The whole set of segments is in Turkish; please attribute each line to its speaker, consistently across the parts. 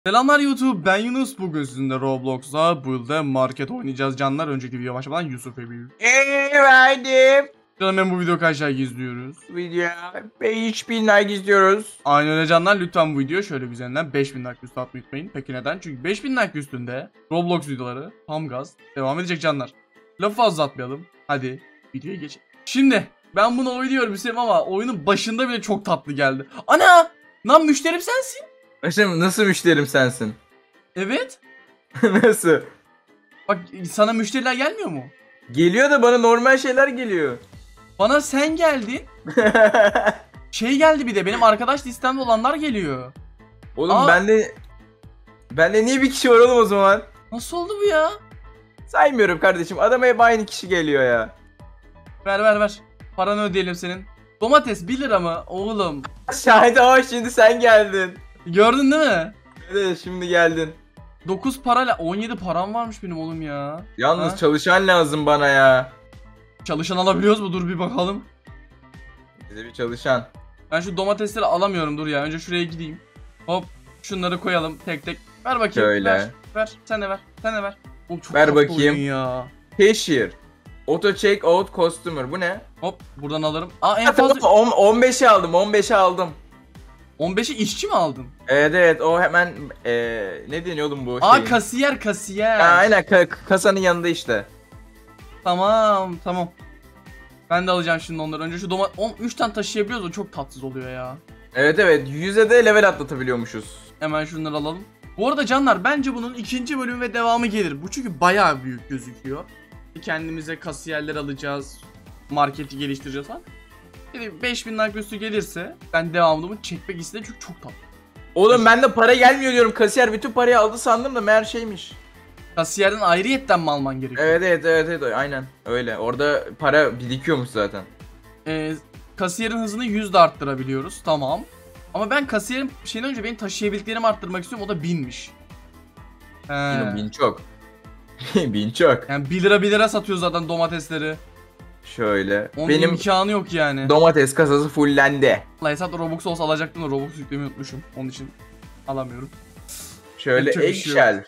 Speaker 1: Selamlar YouTube, ben Yunus. Bugün sizinle Roblox'ta Build'e market oynayacağız canlar. Önceki video başlamadan Yusuf Ebil.
Speaker 2: Efendim.
Speaker 1: Canım ben bu video kaç like izliyoruz?
Speaker 2: Video 5000 like izliyoruz.
Speaker 1: Aynen öyle canlar, lütfen bu video şöyle üzerinden 5000 like üstü atmayı unutmayın. Peki neden? Çünkü 5000 like üstünde Roblox videoları tam gaz devam edecek canlar. Lafı fazla atmayalım. Hadi videoya geçelim. Şimdi ben bunu oynuyorum istedim ama oyunun başında bile çok tatlı geldi. Ana! Lan müşterim sensin.
Speaker 2: Aşkım nasıl müşterim sensin?
Speaker 1: Evet.
Speaker 2: Nasıl?
Speaker 1: Bak sana müşteriler gelmiyor mu?
Speaker 2: Geliyor da bana normal şeyler geliyor.
Speaker 1: Bana sen geldin. Şey geldi, bir de benim arkadaş listemde olanlar geliyor.
Speaker 2: Oğlum
Speaker 1: Aa.
Speaker 2: bende niye bir kişi var oğlum o zaman?
Speaker 1: Nasıl oldu bu ya?
Speaker 2: Saymıyorum kardeşim. Adama hep aynı kişi geliyor ya.
Speaker 1: Ver. Paranı ödeyelim senin. Domates 1 lira mı? Oğlum.
Speaker 2: Şahit ama şimdi sen geldin.
Speaker 1: Gördün değil mi?
Speaker 2: Evet şimdi geldin.
Speaker 1: 9 parayla 17 param varmış benim oğlum ya.
Speaker 2: Yalnız
Speaker 1: Ha?
Speaker 2: çalışan lazım bana ya.
Speaker 1: Çalışan alabiliyoruz mu? Dur bir bakalım.
Speaker 2: Bize bir çalışan.
Speaker 1: Ben şu domatesleri alamıyorum, dur ya. Önce şuraya gideyim. Hop. Şunları koyalım tek tek. Ver bakayım.
Speaker 2: Şöyle.
Speaker 1: Ver. Sen de ver. Oğlum çok
Speaker 2: Ver
Speaker 1: tatlı
Speaker 2: bakayım.
Speaker 1: oyun ya.
Speaker 2: Cashier. Auto check out customer. Bu ne?
Speaker 1: Hop buradan alırım. Aa en fazla
Speaker 2: 15'i aldım. 15'i aldım.
Speaker 1: 15'i işçi mi aldın?
Speaker 2: Evet o hemen ne deniyor oğlum bu
Speaker 1: Aa
Speaker 2: şeyin?
Speaker 1: kasiyer.
Speaker 2: Ha, aynen kasanın yanında işte.
Speaker 1: Tamam. Ben de alacağım şimdi onları. Önce şu 3 tane taşıyabiliyoruz, o çok tatsız oluyor ya.
Speaker 2: Evet 100'e de level atlatabiliyormuşuz.
Speaker 1: Hemen şunları alalım. Bu arada canlar, bence bunun ikinci bölümü ve devamı gelir. Bu çünkü bayağı büyük gözüküyor. Kendimize kasiyerler alacağız. Marketi geliştireceğiz falan. 5000 like üstü gelirse ben devamını çekmek istedim çünkü çok tatlı.
Speaker 2: Oğlum ben de para gelmiyor diyorum. Kasiyer bütün parayı aldı sandım da meğer şeymiş.
Speaker 1: Kasiyerden ayrıyetten mi alman gerekiyor?
Speaker 2: Evet aynen öyle. Orada para birikiyormuş zaten.
Speaker 1: Kasiyerin hızını 100 de arttırabiliyoruz. Tamam. Ama ben kasiyerin şeyden önce benim taşıyabildiklerimi arttırmak istiyorum. O da 1000'miş.
Speaker 2: Oğlum 1000 çok. 1000 çok.
Speaker 1: Yani 1 lira satıyor zaten domatesleri.
Speaker 2: Şöyle.
Speaker 1: Onun
Speaker 2: Benim
Speaker 1: imkanı yok yani.
Speaker 2: domates kasası fullendi.
Speaker 1: Hesapta Robux olsa alacaktım da Robux yüklemeyi unutmuşum. Onun için alamıyorum.
Speaker 2: Şöyle
Speaker 1: Yapacak bir şey yok.
Speaker 2: eggshell.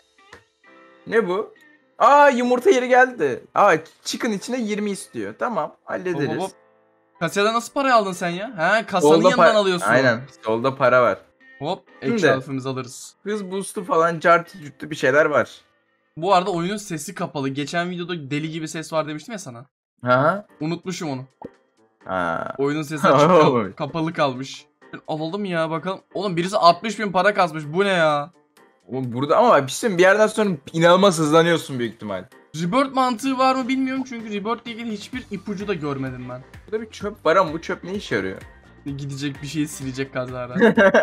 Speaker 2: Ne bu? Aa yumurta yeri geldi. Aa chicken içine 20 istiyor. Tamam hallederiz.
Speaker 1: Hop. Kasiyerden nasıl parayı aldın sen ya? He, kasanın yanından alıyorsun.
Speaker 2: Aynen. Solda para var.
Speaker 1: Hop,
Speaker 2: Şimdi-
Speaker 1: eşyalfımızı alırız.
Speaker 2: Hız boost'u falan cartı cürtü bir şeyler var.
Speaker 1: Bu arada oyunun sesi kapalı. Geçen videoda deli gibi ses var demiştim ya sana.
Speaker 2: Ha?
Speaker 1: Unutmuşum onu.
Speaker 2: Ha.
Speaker 1: Oyunun sesi açık kapalı kalmış. Alalım ya bakalım. Oğlum birisi 60.000 para kasmış. Bu ne ya?
Speaker 2: Oğlum burada ama bir yerden sonra inanılmaz hızlanıyorsun büyük ihtimal.
Speaker 1: Rebirth mantığı var mı bilmiyorum çünkü Rebirth ile ilgili hiçbir ipucu da görmedim ben.
Speaker 2: Burada bir çöp var ama bu çöp ne işe yarıyor?
Speaker 1: Gidecek bir şeyi silecek kazara.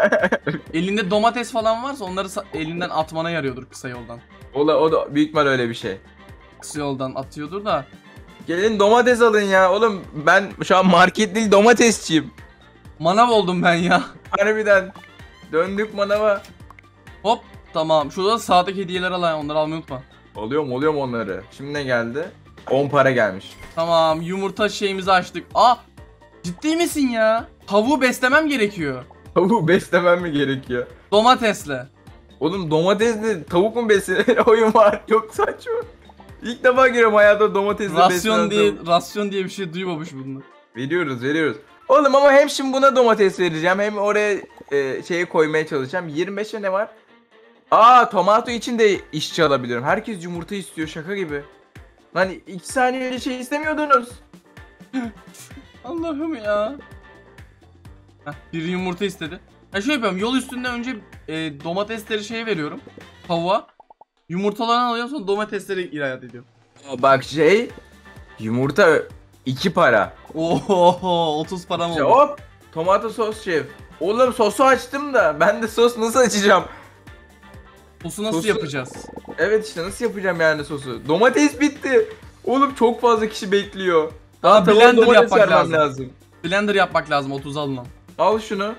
Speaker 1: Elinde domates falan varsa onları elinden atmana yarıyordur kısa yoldan.
Speaker 2: O da büyük ihtimal öyle bir şey.
Speaker 1: Kısa yoldan atıyordur da.
Speaker 2: Gelin domates alın ya. Oğlum ben şu an market değil domatesçiyim.
Speaker 1: Manav oldum ben ya.
Speaker 2: Harbiden. Döndük manava.
Speaker 1: Hop tamam. Şurada sağdaki hediyeler al, onları almayı unutma.
Speaker 2: Oluyorum onları. Şimdi ne geldi? 10 para gelmiş.
Speaker 1: Tamam, yumurta şeyimizi açtık. Aa, ciddi misin ya? Tavuğu beslemem gerekiyor.
Speaker 2: Tavuğu beslemem mi gerekiyor?
Speaker 1: Domatesle.
Speaker 2: Oğlum domatesle tavuk mu beslenir? Oyun var. Yok saçma. İlk defa görüyorum hayatımda domatesle beslenen tavuk.
Speaker 1: Rasyon diye bir şey duymamış bunlar.
Speaker 2: Veriyoruz. Oğlum ama hem şimdi buna domates vereceğim hem oraya şeyi koymaya çalışacağım. 25'e ne var? Aa tomato için de işçi alabilirim. Herkes yumurta istiyor şaka gibi. Lan 2 saniye önce şey istemiyordunuz.
Speaker 1: Allah'ım ya. Heh, biri yumurta istedi. Ha şöyle yapıyorum. Yol üstünde önce domatesleri şeye veriyorum. Tavuğa. Yumurtalarını alıyorum, sonra domatesleri icat ediyorum.
Speaker 2: Bak yumurta 2 para.
Speaker 1: Oho 30 param oldu.
Speaker 2: Hop tomato sos şef. Oğlum sosu açtım da ben de sos nasıl açacağım?
Speaker 1: Sosu nasıl
Speaker 2: Sosu-
Speaker 1: yapacağız?
Speaker 2: Evet işte nasıl yapacağım yani sosu? Domates bitti. Oğlum çok fazla kişi bekliyor.
Speaker 1: Daha
Speaker 2: tavuğa
Speaker 1: blender
Speaker 2: domates
Speaker 1: yapmak
Speaker 2: vermem
Speaker 1: lazım. Blender yapmak lazım, 30 alınan.
Speaker 2: Al şunu.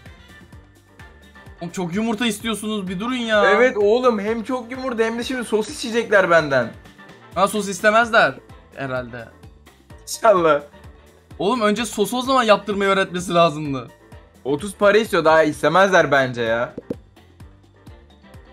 Speaker 1: Oğlum çok yumurta istiyorsunuz, bir durun ya.
Speaker 2: Evet oğlum hem çok yumurta hem de şimdi sos içecekler benden.
Speaker 1: Ha, sos istemezler herhalde.
Speaker 2: İnşallah.
Speaker 1: Oğlum önce sosu o zaman yaptırmayı öğretmesi lazımdı.
Speaker 2: 30 para istiyor daha istemezler bence ya.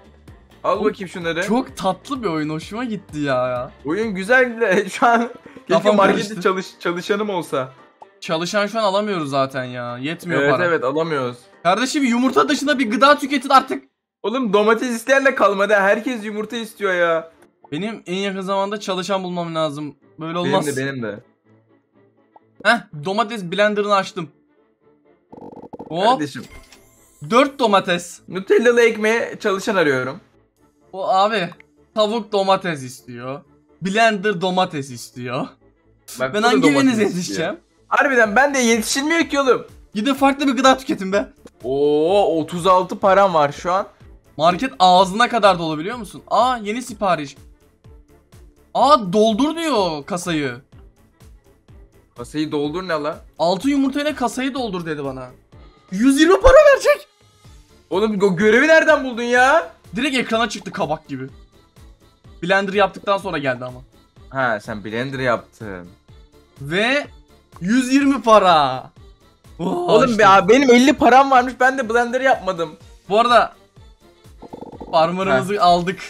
Speaker 2: Al bakayım şunları.
Speaker 1: Çok tatlı bir oyun, hoşuma gitti ya.
Speaker 2: Oyun güzel de şu an keşke
Speaker 1: Kafam
Speaker 2: markette
Speaker 1: karıştı.
Speaker 2: çalışanım olsa.
Speaker 1: Çalışan şu an alamıyoruz zaten ya. Yetmiyor
Speaker 2: Evet
Speaker 1: para.
Speaker 2: evet alamıyoruz.
Speaker 1: Kardeşim yumurta dışında bir gıda tüketin artık.
Speaker 2: Oğlum domates isteyen de kalmadı. Herkes yumurta istiyor ya.
Speaker 1: Benim en yakın zamanda çalışan bulmam lazım. Böyle olmaz.
Speaker 2: Benim de.
Speaker 1: Heh, domates blenderını açtım. Hop,
Speaker 2: Kardeşim.
Speaker 1: 4 domates.
Speaker 2: Nutellalı ekmeğe çalışan arıyorum.
Speaker 1: O abi tavuk domates istiyor. Blender domates istiyor.
Speaker 2: Bak,
Speaker 1: Ben
Speaker 2: bu da
Speaker 1: hangi
Speaker 2: domates
Speaker 1: birinize
Speaker 2: istiyor.
Speaker 1: yetişeceğim?
Speaker 2: Harbiden ben de yetişilmiyor ki oğlum.
Speaker 1: Gidin farklı bir gıda tüketin be.
Speaker 2: Oo 36 param var şu an.
Speaker 1: Market ağzına kadar dolu biliyor musun? Aa yeni sipariş. Aa doldur diyor kasayı.
Speaker 2: Kasayı doldur ne la?
Speaker 1: 6 yumurtayla kasayı doldur dedi bana. 120 para verecek.
Speaker 2: Oğlum o görevi nereden buldun ya?
Speaker 1: Direkt ekrana çıktı kabak gibi. Blender yaptıktan sonra geldi ama.
Speaker 2: Ha sen blender yaptın.
Speaker 1: Ve 120 para. Oh,
Speaker 2: Oğlum
Speaker 1: işte.
Speaker 2: ya benim 50 param varmış ben de blender yapmadım.
Speaker 1: Bu arada farmer'ımızı aldık.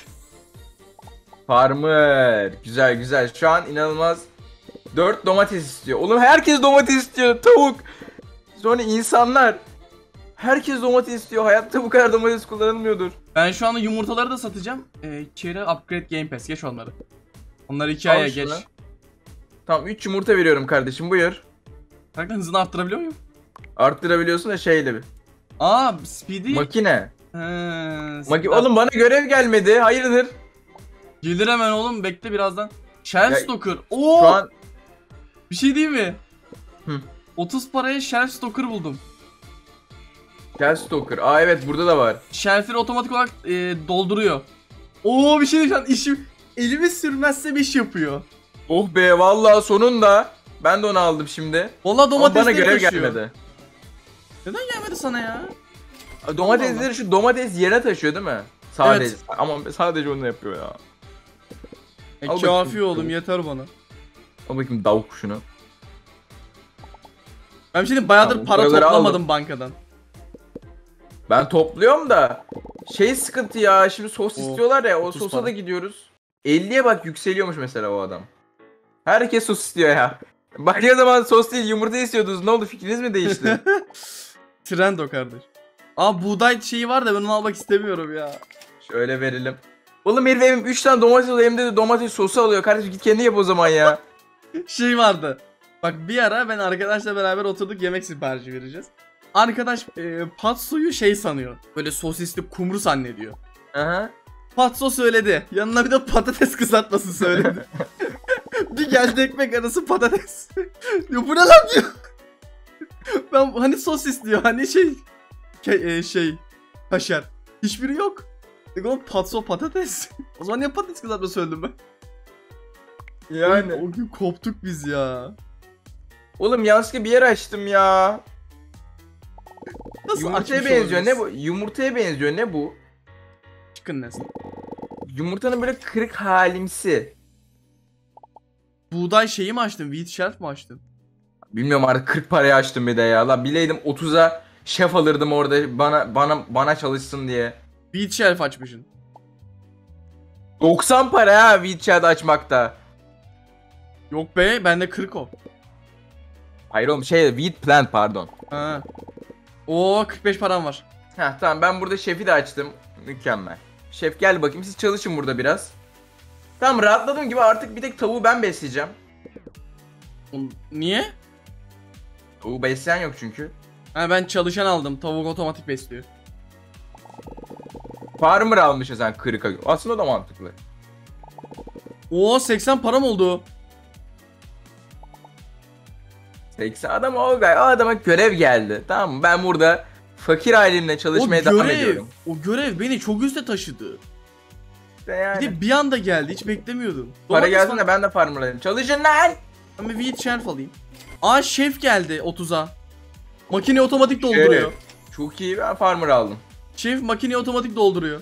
Speaker 2: Farmer. Güzel güzel. Şu an inanılmaz. 4 domates istiyor. Oğlum herkes domates istiyor. Tavuk. Sonra insanlar. Herkes domates istiyor. Hayatta bu kadar domates kullanılmıyordur.
Speaker 1: Ben şu anda yumurtaları da satacağım. Kere upgrade game pass geç onları. Onları 2
Speaker 2: Al
Speaker 1: aya
Speaker 2: şunu.
Speaker 1: geç.
Speaker 2: Tamam 3 yumurta veriyorum kardeşim buyur.
Speaker 1: Kanka hızını arttırabiliyor muyum?
Speaker 2: Arttırabiliyorsun da şeyle bir.
Speaker 1: Aa speedy.
Speaker 2: Makine.
Speaker 1: Speed
Speaker 2: Oğlum bana görev gelmedi. Hayırdır?
Speaker 1: gelir hemen oğlum bekle birazdan. Shelf
Speaker 2: Ya,
Speaker 1: Stalker. Oo!
Speaker 2: Şu an
Speaker 1: Bir şey değil mi?
Speaker 2: Hı.
Speaker 1: 30 paraya Shelf Stalker buldum.
Speaker 2: Gel Stalker. Aa evet burada da var.
Speaker 1: Shelf'leri otomatik olarak dolduruyor. Oo bir şey diyeceğim. İşim elimi sürmezsem iş yapıyor.
Speaker 2: Oh be vallahi sonunda. Ben de onu aldım şimdi.
Speaker 1: Valla
Speaker 2: Ama bana
Speaker 1: domatesleri
Speaker 2: görev
Speaker 1: taşıyor.
Speaker 2: gelmedi.
Speaker 1: Neden gelmedi sana ya?
Speaker 2: Domatesleri şu domates yere taşıyor değil mi? Sadece. Ama sadece onu yapıyor ya. Al
Speaker 1: Kafi
Speaker 2: bakayım.
Speaker 1: oğlum yeter bana.
Speaker 2: Al bakayım davuk şunu.
Speaker 1: Ben şimdi bayağıdır
Speaker 2: Tamam,
Speaker 1: para
Speaker 2: paraları
Speaker 1: toplamadım
Speaker 2: aldım.
Speaker 1: bankadan.
Speaker 2: Ben topluyorum da şey sıkıntı ya şimdi sos
Speaker 1: Oh,
Speaker 2: istiyorlar ya o
Speaker 1: 30
Speaker 2: sosa
Speaker 1: para.
Speaker 2: da gidiyoruz. 50'ye bak yükseliyormuş mesela o adam. Herkes sos istiyor ya. Bak ne zaman sos değil yumurta istiyordunuz ne oldu fikriniz mi değişti?
Speaker 1: Trend o kardeş. Aa buğday şeyi var da ben onu almak istemiyorum ya.
Speaker 2: Şöyle verelim. Oğlum herif benim 3 tane domates alıyor hem de domates sosu alıyor. Kardeşim git kendi yap o zaman ya.
Speaker 1: Şey vardı. Bak bir ara ben arkadaşla beraber oturduk yemek siparişi vereceğiz. Arkadaş patsoyu şey sanıyor. Böyle sosisli kumru zannediyor.
Speaker 2: Aha.
Speaker 1: Patso söyledi. Yanına bir de patates kızartması söyledi. Bir geldi ekmek arası patates. Diyor bu ne lan diyor. Ben hani sosis diyor hani şey kaşar. Hiçbiri yok. Diyor patso patates. O zaman niye patates kızartması söyledim ben?
Speaker 2: Yani.
Speaker 1: O gün koptuk biz ya.
Speaker 2: Oğlum yanlışlıkla bir yer açtım ya.
Speaker 1: Nasıl
Speaker 2: Yumurtaya
Speaker 1: açmış
Speaker 2: benziyor
Speaker 1: olabiliriz?
Speaker 2: ne bu? Yumurtaya benziyor ne bu?
Speaker 1: Chicken nest.
Speaker 2: Yumurtanın böyle kırık halimsi.
Speaker 1: Buğday şeyi mi açtın? Wheat shelf mi açtın?
Speaker 2: Bilmiyorum artık 40 paraya açtım bir de ya. La bileydim 30'a şef alırdım orada bana çalışsın diye.
Speaker 1: Wheat shelf açmışsın.
Speaker 2: 90 para ha WeChat açmakta.
Speaker 1: Yok be bende 40 o.
Speaker 2: Hayır oğlum şey wheat plant pardon.
Speaker 1: Ha. Oo 45 param var.
Speaker 2: Heh tamam ben burada şefi de açtım. Mükemmel. Şef gel bakayım siz çalışın burada biraz. Tamam rahatladığım gibi artık bir tek tavuğu ben besleyeceğim.
Speaker 1: Niye?
Speaker 2: Tavuğu besleyen yok çünkü.
Speaker 1: Ha ben çalışan aldım. Tavuk otomatik besliyor.
Speaker 2: Farmer almışız sen 40'a. Aslında o da mantıklı.
Speaker 1: Oo 80 param oldu.
Speaker 2: 80 adam o adama görev geldi. Tamam mı? Ben burada fakir halimle çalışmaya devam ediyorum.
Speaker 1: O görev beni çok üste taşıdı.
Speaker 2: İşte yani.
Speaker 1: Bir de bir anda geldi. Hiç beklemiyordum.
Speaker 2: Para
Speaker 1: Domates
Speaker 2: gelsin
Speaker 1: falan-
Speaker 2: de ben de farmerlayayım. Çalışın lan!
Speaker 1: Ben bir wheat shelf alayım. Aa şef geldi 30'a. Makine otomatik dolduruyor.
Speaker 2: Çok iyi ben farmer aldım.
Speaker 1: Şef makine otomatik dolduruyor.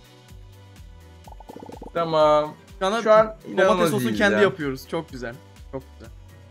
Speaker 2: Tamam.
Speaker 1: Şu
Speaker 2: Şu an
Speaker 1: domates
Speaker 2: inanılmaz
Speaker 1: sosunu
Speaker 2: iyiyiz
Speaker 1: kendi
Speaker 2: ya.
Speaker 1: yapıyoruz. Çok güzel. Çok güzel.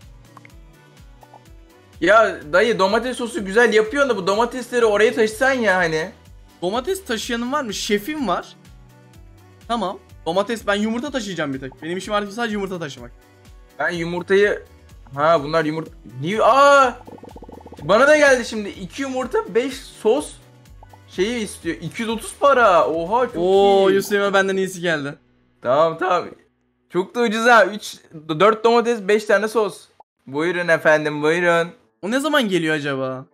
Speaker 2: Ya dayı domates sosu güzel yapıyorsun da bu domatesleri oraya taşısan ya hani.
Speaker 1: Domates taşıyanın var mı? Şefim var. Tamam. Domates, ben yumurta taşıyacağım bir tek. Benim işim artık sadece yumurta taşımak.
Speaker 2: Ben yumurtayı... Ha bunlar yumurta... Niye? Aa! Bana da geldi şimdi. 2 yumurta 5 sos şeyi istiyor. 230 para. Oha çok
Speaker 1: Oo,
Speaker 2: iyi.
Speaker 1: Yusuf'uma benden iyisi geldi.
Speaker 2: Tamam. Çok da ucuz ha. 4 domates 5 tane sos. Buyurun efendim buyurun.
Speaker 1: O ne zaman geliyor acaba?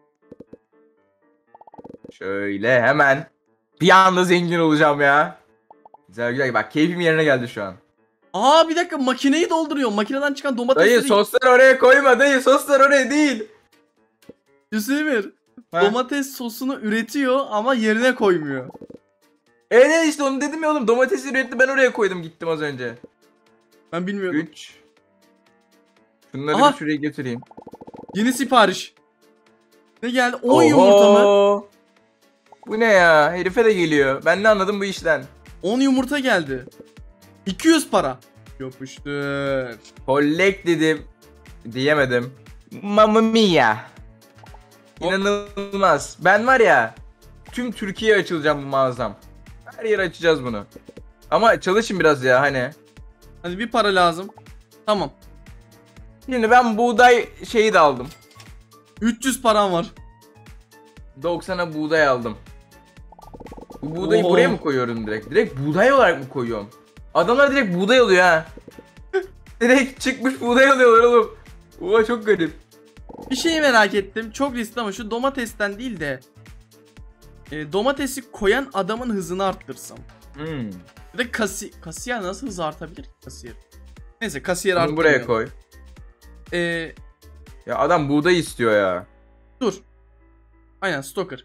Speaker 2: Şöyle hemen. Bir anda zengin olacağım ya. Güzel bak keyfim yerine geldi şu an.
Speaker 1: Aa, bir dakika, makineyi dolduruyor. Makineden çıkan domatesleri...
Speaker 2: Dayı sosları oraya koyma dayı, soslar oraya değil.
Speaker 1: Yusuf'um,
Speaker 2: Ha.
Speaker 1: domates sosunu üretiyor ama yerine koymuyor.
Speaker 2: Evet işte onu dedim ya oğlum, domatesi üretti ben oraya koydum gittim az önce.
Speaker 1: Ben bilmiyordum.
Speaker 2: 3. Şunları
Speaker 1: Aha.
Speaker 2: bir şuraya götüreyim.
Speaker 1: Yeni sipariş. Ne geldi? 10 yumurta mı?
Speaker 2: Oho. Bu ne ya? Herife de geliyor. Ben ne anladım bu işten?
Speaker 1: 10 yumurta geldi. 200 para. Yapıştır.
Speaker 2: Collect dedim. Diyemedim. Mamma mia.
Speaker 1: Hop.
Speaker 2: İnanılmaz. Ben var ya, tüm Türkiye'ye açılacağım bu mağazam. Her yere açacağız bunu. Ama çalışın biraz ya hani.
Speaker 1: Hadi bir para lazım. Tamam.
Speaker 2: Şimdi ben buğday şeyi de aldım.
Speaker 1: 300 param var.
Speaker 2: 90'a buğday aldım. Bu buğdayı
Speaker 1: Oo.
Speaker 2: buraya mı koyuyorum direkt? Direkt buğday olarak mı koyuyorum? Adamlar direkt buğday alıyor ha. Direkt çıkmış buğday alıyorlar oğlum. Oha çok garip.
Speaker 1: Bir şeyi merak ettim. Çok riskli ama şu domatesten değil de domatesi koyan adamın hızını arttırsam. Bir de kasiyer nasıl hızı artabilir ki kasiyer? Neyse, kasiyer
Speaker 2: Bunu buraya
Speaker 1: arttırmayalım.
Speaker 2: koy.
Speaker 1: E,
Speaker 2: Ya adam buğday istiyor ya.
Speaker 1: dur. Aynen, stalker.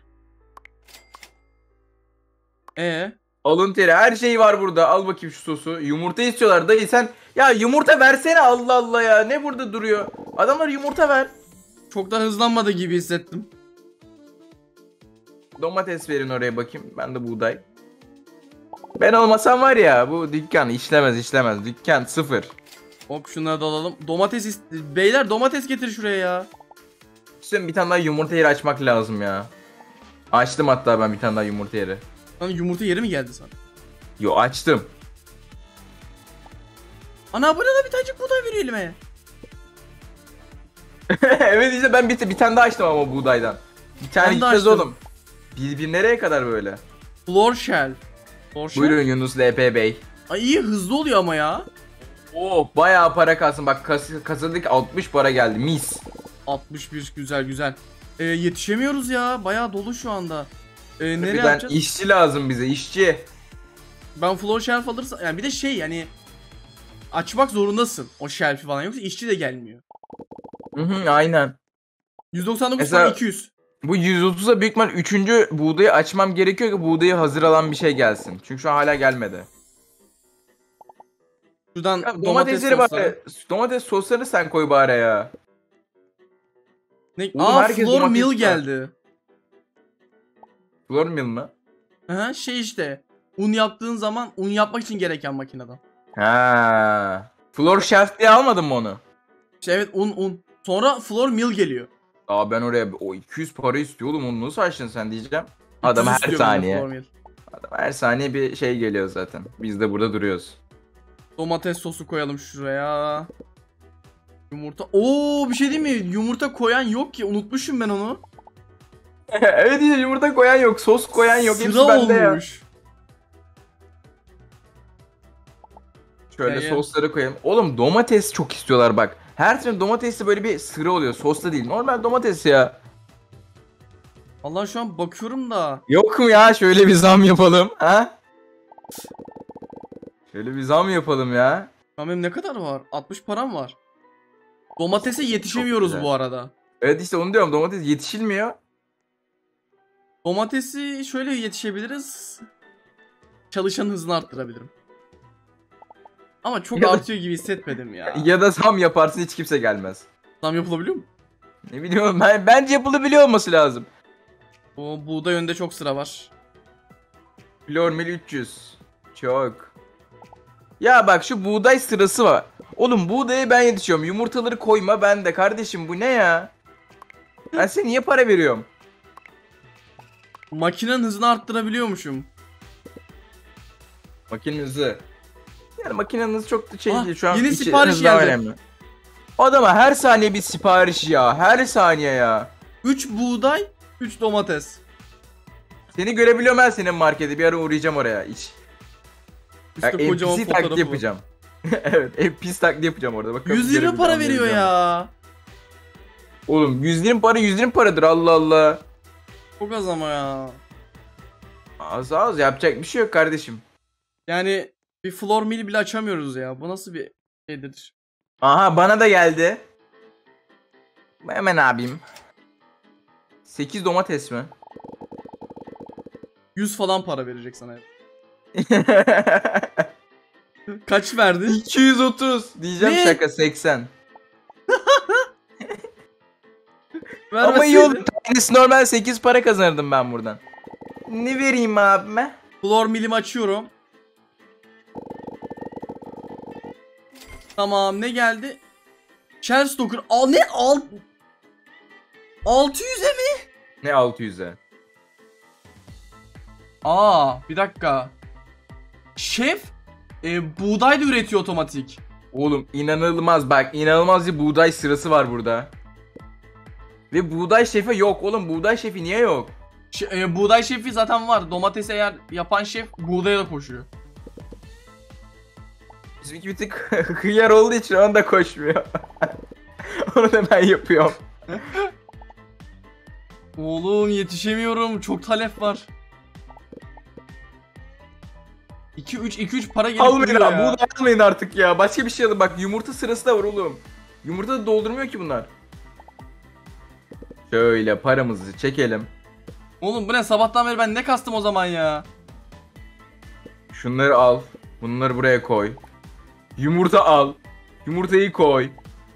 Speaker 2: Alın teri her şey var burada. Al bakayım şu sosu. Yumurta istiyorlar dayı sen. Ya yumurta versene Allah Allah ya. Ne burada duruyor? Adamlar yumurta ver.
Speaker 1: Çok da hızlanmadı gibi hissettim.
Speaker 2: Domates verin oraya bakayım. Ben de buğday. Ben olmasam var ya bu dükkan işlemez. Dükkan sıfır.
Speaker 1: Hop, şunları da alalım. Beyler, domates getir şuraya ya.
Speaker 2: İşte bir tane daha yumurta yeri açmak lazım ya. Açtım hatta ben bir tane daha yumurta yeri.
Speaker 1: Lan, yumurta yeri mi geldi sana?
Speaker 2: Yo açtım.
Speaker 1: Ana, bana da bir tanecik buğday veriyor elime.
Speaker 2: Evet işte ben bir tane daha açtım ama buğdaydan. Bir tane
Speaker 1: Ben de
Speaker 2: gideceğiz
Speaker 1: açtım.
Speaker 2: oğlum. Bir nereye kadar böyle?
Speaker 1: Floor shell. Floor shell?
Speaker 2: Buyurun Yunus LP Bey.
Speaker 1: Ay, iyi, hızlı oluyor ama ya.
Speaker 2: Oh bayağı para kalsın bak kasadaki 60 para geldi mis.
Speaker 1: 61, güzel. Yetişemiyoruz ya. Bayağı dolu şu anda. Nereye
Speaker 2: Birden
Speaker 1: yapacağız?
Speaker 2: işçi lazım bize işçi.
Speaker 1: Ben floor shelf alırsam yani, bir de şey yani, açmak zorundasın o shelf'i falan, yoksa işçi de gelmiyor.
Speaker 2: Aynen.
Speaker 1: 199
Speaker 2: Mesela-
Speaker 1: falan 200.
Speaker 2: Bu 130'a büyük ihtimal 3. buğdayı açmam gerekiyor ki buğdayı hazır alan bir şey gelsin. Çünkü şu an hala gelmedi.
Speaker 1: Şuradan
Speaker 2: Ya
Speaker 1: domates
Speaker 2: domatesleri
Speaker 1: sosları.
Speaker 2: bari, domates soslarını sen koy bari ya.
Speaker 1: Ne?
Speaker 2: Oğlum,
Speaker 1: Aa,
Speaker 2: herkes
Speaker 1: floor
Speaker 2: domates
Speaker 1: meal
Speaker 2: var.
Speaker 1: geldi.
Speaker 2: Flour mill mı?
Speaker 1: Aha, şey işte. Un yaptığın zaman un yapmak için gereken makineden.
Speaker 2: Ha. Floor shelf diye almadın mı onu?
Speaker 1: İşte evet, un. Sonra floor meal geliyor.
Speaker 2: Aa ben oraya o 200 para istiyor oğlum onu nasıl açtın sen diyeceğim. Adam
Speaker 1: 300
Speaker 2: her
Speaker 1: istiyorum ben de
Speaker 2: saniye.
Speaker 1: floor meal.
Speaker 2: Adam her saniye bir şey geliyor zaten. Biz de burada duruyoruz.
Speaker 1: Domates sosu koyalım şuraya. Yumurta. Oo, bir şey değil mi? Yumurta koyan yok ki. Unutmuşum ben onu.
Speaker 2: Evet işte yumurta koyan yok, sos koyan yok. Hepsi
Speaker 1: Sıra
Speaker 2: bende ya.
Speaker 1: olmuş.
Speaker 2: Şöyle
Speaker 1: Ya.
Speaker 2: sosları koyalım. Oğlum domates çok istiyorlar bak. Her türlü domatesli böyle bir sıra oluyor. Sosta değil. Normal domates ya.
Speaker 1: Allah, şu an bakıyorum da.
Speaker 2: Yok mu ya şöyle bir zam yapalım ha? Şöyle bir zam yapalım ya.
Speaker 1: Lan, benim ne kadar var? 60 param var. Domatese yetişemiyoruz
Speaker 2: güzel.
Speaker 1: bu arada.
Speaker 2: Evet işte onu diyorum domates yetişilmiyor.
Speaker 1: Domatesi şöyle yetişebiliriz. Çalışan hızını arttırabilirim. Ama çok
Speaker 2: Ya da-
Speaker 1: artıyor gibi hissetmedim ya.
Speaker 2: Ya da zam yaparsın hiç kimse gelmez.
Speaker 1: Zam yapılabiliyor mu?
Speaker 2: Ne biliyorum bence yapılabiliyor olması lazım.
Speaker 1: O buğday önde çok sıra var.
Speaker 2: Flour mill 300. Çok. Ya bak şu buğday sırası var. Oğlum buğdaya ben yetişiyorum. Yumurtaları koyma ben de kardeşim bu ne ya? Ben size niye para veriyorum?
Speaker 1: Makinenin hızını arttırabiliyormuşum.
Speaker 2: Makine hızı. Yani makinenin hızı çok da şey
Speaker 1: Ah,
Speaker 2: değil. Şu an
Speaker 1: yeni
Speaker 2: içi
Speaker 1: sipariş
Speaker 2: hız daha
Speaker 1: geldi.
Speaker 2: önemli. Adama her saniye bir sipariş ya. Her saniye ya.
Speaker 1: 3 buğday, 3 domates.
Speaker 2: Seni görebiliyorum ben senin markete. Bir ara uğrayacağım oraya. İç. Bak,
Speaker 1: Üstte kocaman
Speaker 2: NPC
Speaker 1: fotoğrafı
Speaker 2: taklidi
Speaker 1: var.
Speaker 2: yapacağım. Evet, NPC taklidi yapacağım orada. Bakalım
Speaker 1: 120
Speaker 2: görebiliyor
Speaker 1: para
Speaker 2: muyum,
Speaker 1: veriyor
Speaker 2: göreceğim.
Speaker 1: ya.
Speaker 2: Oğlum 120 para 120 paradır, Allah Allah.
Speaker 1: Çok az ama ya.
Speaker 2: Az yapacak bir şey yok kardeşim.
Speaker 1: Yani bir floor mill bile açamıyoruz ya. Bu nasıl bir şeydir?
Speaker 2: Aha, bana da geldi. Hemen abim. 8 domates mi?
Speaker 1: 100 falan para verecek sana. Kaç verdi?
Speaker 2: 230 diyeceğim,
Speaker 1: Ne?
Speaker 2: şaka 80. Ama
Speaker 1: Vermeseydin.
Speaker 2: iyi olur. Tanesi normal 8 para kazanırdım ben buradan. Ne vereyim abime?
Speaker 1: Floor mill'imi açıyorum. Tamam, ne geldi? Shell Stalker. Al ne? 600'e mi?
Speaker 2: Ne 600'e?
Speaker 1: Bir dakika. Şef buğday da üretiyor otomatik.
Speaker 2: Oğlum inanılmaz, bak inanılmaz bir buğday sırası var burada. Ve buğday şefi yok oğlum, buğday şefi niye yok?
Speaker 1: Buğday şefi zaten var. Domates eğer yapan şef buğdaya da koşuyor.
Speaker 2: Bizimki bir tık hıyar olduğu için onu da koşmuyor. Onu da ben yapıyorum.
Speaker 1: Oğlum yetişemiyorum. Çok talep var. 2-3 para gelip
Speaker 2: Almayın
Speaker 1: duruyor
Speaker 2: abi,
Speaker 1: ya.
Speaker 2: buğday almayın artık ya. Başka bir şey alın, bak yumurta sırası da var oğlum. Yumurta da doldurmuyor ki bunlar. Şöyle paramızı çekelim.
Speaker 1: Oğlum bu ne? Sabahtan beri ben ne kastım o zaman ya?
Speaker 2: Şunları al. Bunları buraya koy. Yumurta al. Yumurtayı koy.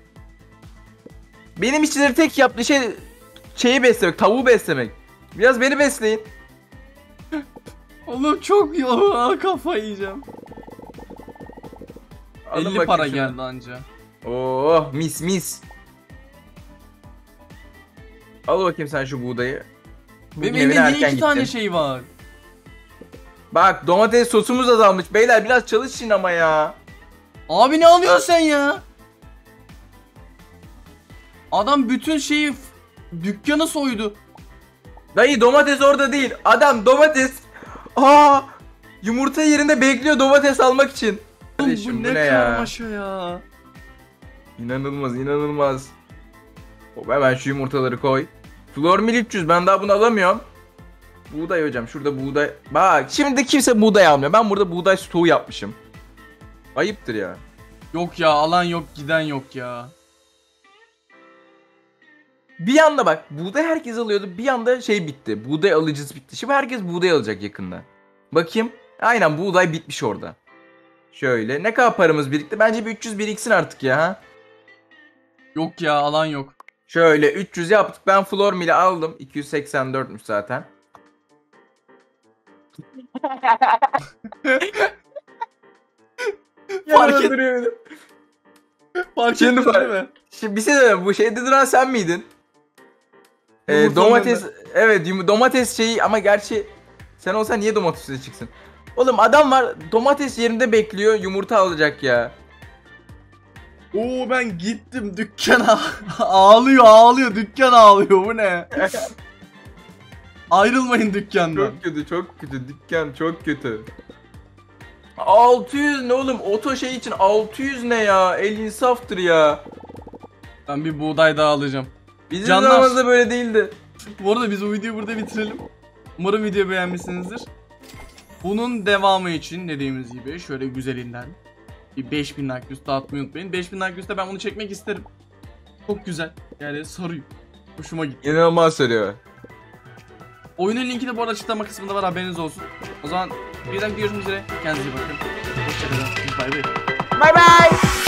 Speaker 2: Benim işçileri tek yaptığı şey şeyi beslemek, tavuğu beslemek. Biraz beni besleyin.
Speaker 1: Oğlum çok yoğun. Kafayı yiyeceğim.
Speaker 2: Alın
Speaker 1: 50
Speaker 2: bakayım
Speaker 1: para
Speaker 2: şunu.
Speaker 1: geldi anca.
Speaker 2: Oh mis mis. Al bakayım sen şu buğdayı.
Speaker 1: Benim
Speaker 2: Bugün evine
Speaker 1: elimde niye
Speaker 2: erken
Speaker 1: 2 tane
Speaker 2: gittin.
Speaker 1: şey var?
Speaker 2: Bak domates sosumuz azalmış. Beyler biraz çalışın ama ya.
Speaker 1: Abi ne alıyorsun sen ya? Adam bütün dükkanı soydu.
Speaker 2: Dayı domates orada değil. Adam domates. Yumurta yerinde bekliyor domates almak için.
Speaker 1: Oğlum,
Speaker 2: Kardeşim,
Speaker 1: bu ne karmaşa ya.
Speaker 2: İnanılmaz inanılmaz. Hop, hemen şu yumurtaları koy. Flormil 300, ben daha bunu alamıyorum. Buğday hocam, şurada buğday. Bak şimdi kimse buğday almıyor. Ben burada buğday stoğu yapmışım. Ayıptır ya.
Speaker 1: Yok ya, alan yok, giden yok ya.
Speaker 2: Bir anda bak buğday herkes alıyordu. Bir anda şey bitti. Buğday alıcısı bitti. Şimdi herkes buğday alacak yakında. Bakayım. Aynen buğday bitmiş orada. Şöyle ne kadar paramız birikti? Bence bir 300 biriksin artık ya. Ha?
Speaker 1: Yok ya, alan yok.
Speaker 2: Şöyle 300 yaptık. Ben Flormil'i aldım. 284'müş zaten.
Speaker 1: Fark et-
Speaker 2: Duruyor beni.
Speaker 1: Fark
Speaker 2: Şimdi
Speaker 1: ettin
Speaker 2: fark-
Speaker 1: değil mi?
Speaker 2: Şimdi bir şey söyleyeyim. Bu şeyde duran sen miydin?
Speaker 1: Yumurtanın
Speaker 2: Domates. Evet domates şeyi ama gerçi sen olsan niye domatesle çıksın? Oğlum adam var domates yerinde bekliyor, yumurta alacak ya.
Speaker 1: Oo, ben gittim dükkana. Ağlıyor dükkan ağlıyor, bu ne? Ayrılmayın dükkandan.
Speaker 2: Çok kötü dükkan, çok kötü. 600 ne oğlum, oto şey için 600 ne ya, el insaftır ya.
Speaker 1: Ben bir buğday daha alacağım.
Speaker 2: Bizim
Speaker 1: Canlar.
Speaker 2: zamanımızda böyle değildi.
Speaker 1: Bu arada biz bu videoyu burada bitirelim. Umarım videoyu beğenmişsinizdir. Bunun devamı için dediğimiz gibi şöyle güzelinden bir 5000 like üstü atmayı unutmayın. 5000 like üstte ben bunu çekmek isterim. Çok güzel. Yani sarıyor. Hoşuma gitti.
Speaker 2: İnanılmaz söylüyor.
Speaker 1: Oyunun linki de bu arada açıklama kısmında var, haberiniz olsun. O zaman bir dahaki görüşmek üzere. Kendinize iyi bakın. Hoşçakalın. Bay bay.
Speaker 2: Bye bye.